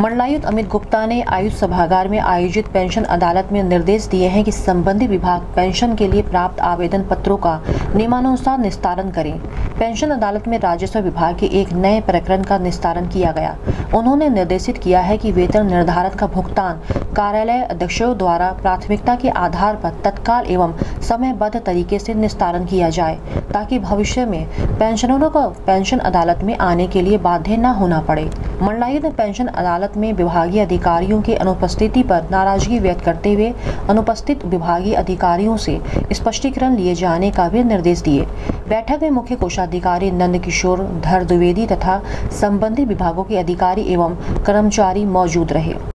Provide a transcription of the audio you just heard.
मंडलायुक्त अमित गुप्ता ने आयुक्त सभागार में आयोजित पेंशन अदालत में निर्देश दिए हैं कि संबंधित विभाग पेंशन के लिए प्राप्त आवेदन पत्रों का नियमानुसार निस्तारण करें। पेंशन अदालत में राजस्व विभाग के एक नए प्रकरण का निस्तारण किया गया। उन्होंने निर्देशित किया है कि वेतन निर्धारण का भुगतान कार्यालय अध्यक्षों द्वारा प्राथमिकता के आधार पर तत्काल एवं समयबद्ध तरीके से निस्तारण किया जाए, ताकि भविष्य में पेंशनरों को पेंशन अदालत में आने के लिए बाध्य न होना पड़े। मंडलायुक्त ने पेंशन अदालत में विभागीय अधिकारियों की अनुपस्थिति पर नाराजगी व्यक्त करते हुए अनुपस्थित विभागीय अधिकारियों से स्पष्टीकरण लिए जाने का भी निर्देश दिए। बैठक में मुख्य कोषाधिकारी नंद किशोर धर द्विवेदी तथा संबंधित विभागों के अधिकारी एवं कर्मचारी मौजूद रहे।